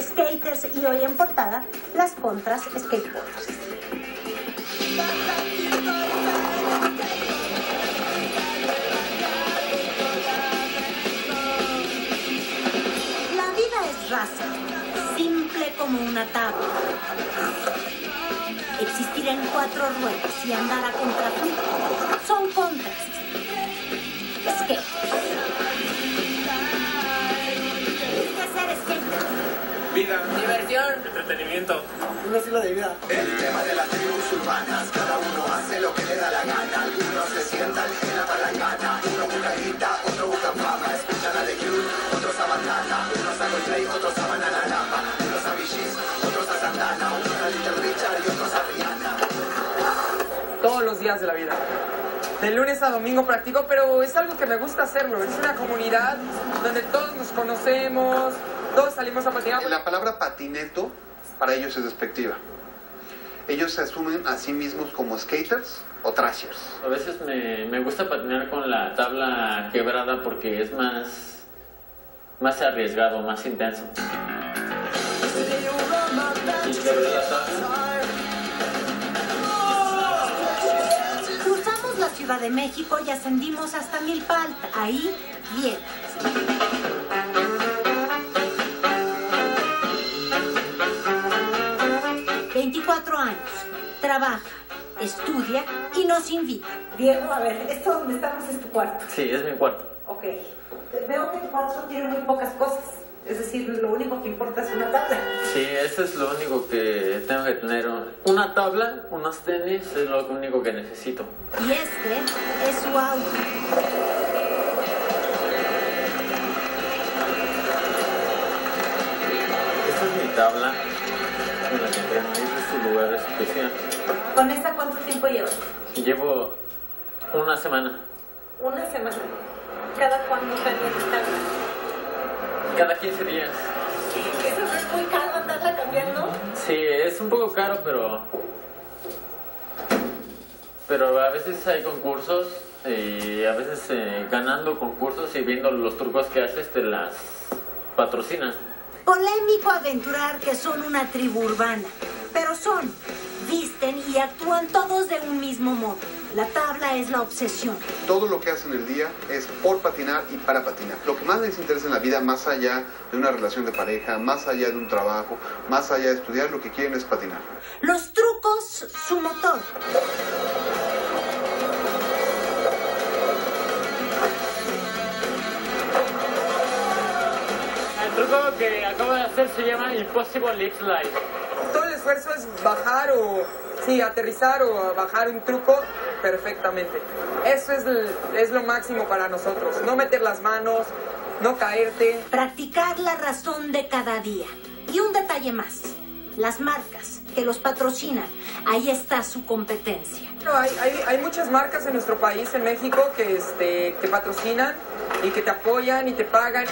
skaters y hoy en portada, las contras skateboarders. La vida es raza, simple como una tabla. Existir en 4 ruedas y andar a contraflujo son contras. Skaters. ¿Qué hacer skater? Vida, diversión, entretenimiento, un estilo de vida. El tema de las tribus urbanas, cada uno hace lo que le da la gana. Algunos se sientan en la palangana, uno busca guita, otro busca fama. Escuchan a The Cure, otros a Bandana, unos a Coldplay, otros a Banana Rama, unos a Vigis, otros a Santana, unos a Little Richard y otros a Rihanna. Todos los días de la vida. De lunes a domingo practico, pero es algo que me gusta hacerlo. Es una comunidad donde todos nos conocemos, todos salimos a patinar. La palabra patineto para ellos es despectiva. Ellos se asumen a sí mismos como skaters o thrashers. A veces me gusta patinar con la tabla quebrada porque es más arriesgado, más intenso. Y quebré la tabla. Cruzamos la Ciudad de México y ascendimos hasta Milpa Alta. Ahí, bien. 24 años, trabaja, estudia y nos invita. Diego, a ver, ¿esto donde estamos es tu cuarto? Sí, es mi cuarto. Ok. Veo que tu cuarto tiene muy pocas cosas. Es decir, lo único que importa es una tabla. Sí, eso es lo único que tengo que tener. Una tabla, unos tenis, es lo único que necesito. Y este es su auto. Esta es mi tabla. En la que entreno, es su lugar especial. ¿Con esta cuánto tiempo llevas? Llevo una semana. Una semana. ¿Cada cuándo cambias de tabla? Cada 15 días. ¿Eso no es muy caro andarla cambiando? Sí, es un poco caro, pero a veces hay concursos y a veces ganando concursos y viendo los trucos que haces te las patrocinan. Polémico aventurar que son una tribu urbana, pero visten y actúan todos de un mismo modo. La tabla es la obsesión. Todo lo que hacen el día es por patinar y para patinar. Lo que más les interesa en la vida, más allá de una relación de pareja, más allá de un trabajo, más allá de estudiar, lo que quieren es patinar. Los trucos, su motor. El truco que acabo de hacer se llama Impossible Lip Slide. Todo el esfuerzo es bajar aterrizar o bajar un truco perfectamente. Eso es lo máximo para nosotros. No meter las manos, no caerte. Practicar la razón de cada día. Y un detalle más. Las marcas que los patrocinan. Ahí está su competencia. No, hay muchas marcas en nuestro país, en México, que te patrocinan y que te apoyan y te pagan.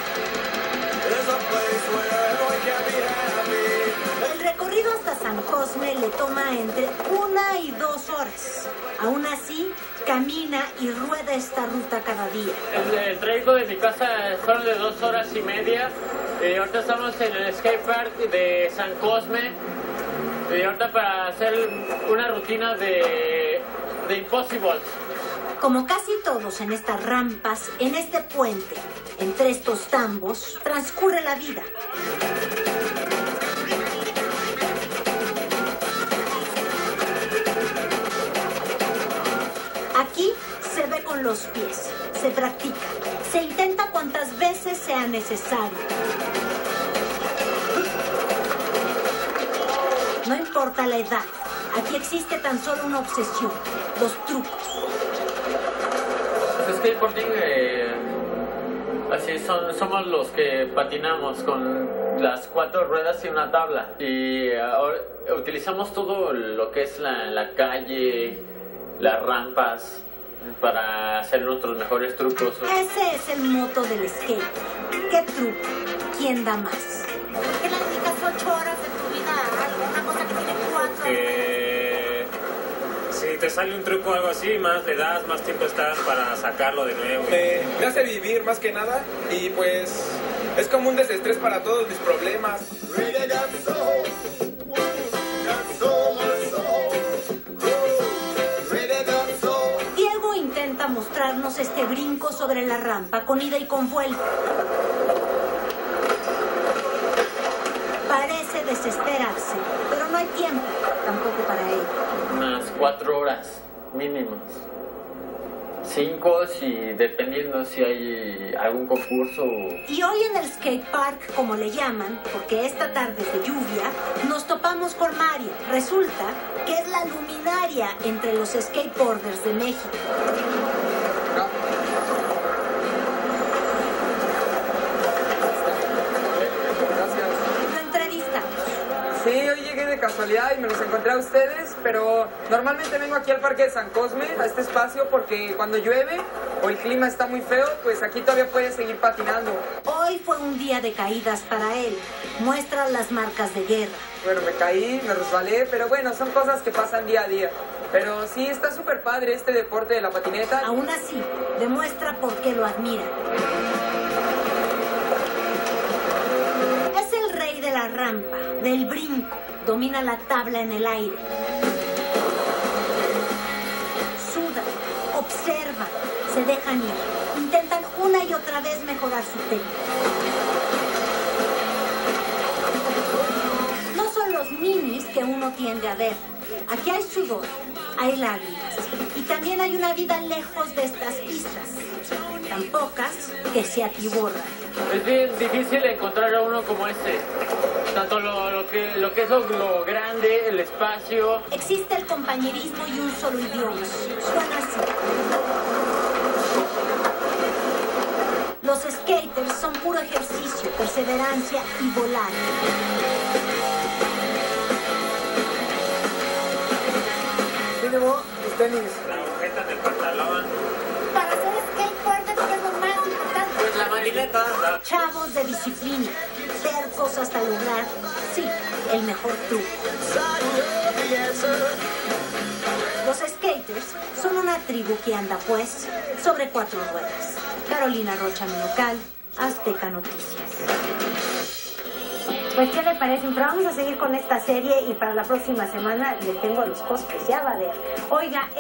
El recorrido hasta San Cosme le toma entre 1 y 2 horas. Aún así, camina y rueda esta ruta cada día. El trayecto de mi casa son de 2 horas y media. Ahorita estamos en el skatepark de San Cosme. Ahorita para hacer una rutina de Impossibles. Como casi todos en estas rampas, en este puente, entre estos tambos, transcurre la vida. Aquí se ve con los pies, se practica, se intenta cuantas veces sea necesario. No importa la edad, aquí existe tan solo una obsesión, los trucos. Skateboarding, así somos los que patinamos con las 4 ruedas y una tabla. Y ahora utilizamos todo lo que es la calle, las rampas, para hacer nuestros mejores trucos. Ese es el moto del skate. ¿Qué truco? ¿Quién da más? ¿Por qué le dedicas 8 horas de tu vida a alguna cosa que tiene 4? Si te sale un truco o algo así, más le das, más tiempo estás para sacarlo de nuevo. Me hace vivir más que nada y pues es como un desestrés para todos mis problemas. brinco sobre la rampa con ida y con vuelta. Parece desesperarse, pero no hay tiempo, tampoco para él. Unas 4 horas mínimas. 5 si dependiendo si hay algún concurso. Y hoy en el skate park, como le llaman, porque esta tarde es de lluvia, nos topamos con Mario. Resulta que es la luminaria entre los skateboarders de México. Sí, hoy llegué de casualidad y me los encontré a ustedes, pero normalmente vengo aquí al Parque de San Cosme, a este espacio, porque cuando llueve o el clima está muy feo, pues aquí todavía puedes seguir patinando. Hoy fue un día de caídas para él. Muestra las marcas de guerra. Bueno, me caí, me resbalé, pero bueno, son cosas que pasan día a día. Pero sí, está súper padre este deporte de la patineta. Aún así, demuestra por qué lo admira. Es el rey de la rampa, del brinco. Domina la tabla en el aire. Sudan, observan, se dejan ir. Intentan una y otra vez mejorar su técnica. No son los minis que uno tiende a ver. Aquí hay sudor, hay lágrimas. Y también hay una vida lejos de estas pistas. Tan pocas que se atiborran. Es bien difícil encontrar a uno como este. Tanto lo que es lo grande, el espacio. Existe el compañerismo y un solo idioma. Suena así. Los skaters son puro ejercicio, perseverancia y volar. ¿Qué llevó? Mis tenis. La agujeta del pantalón. Para ser skateboarder, ¿qué es lo más importante? Pues la marineta. Chavos de disciplina, tercos hasta lograr, sí, el mejor truco. Los skaters son una tribu que anda, pues, sobre 4 ruedas. Carolina Rocha, mi local, Azteca Noticias. Pues, ¿qué le parece? Pero vamos a seguir con esta serie y para la próxima semana le tengo los cosplays, ya va a ver. Oiga,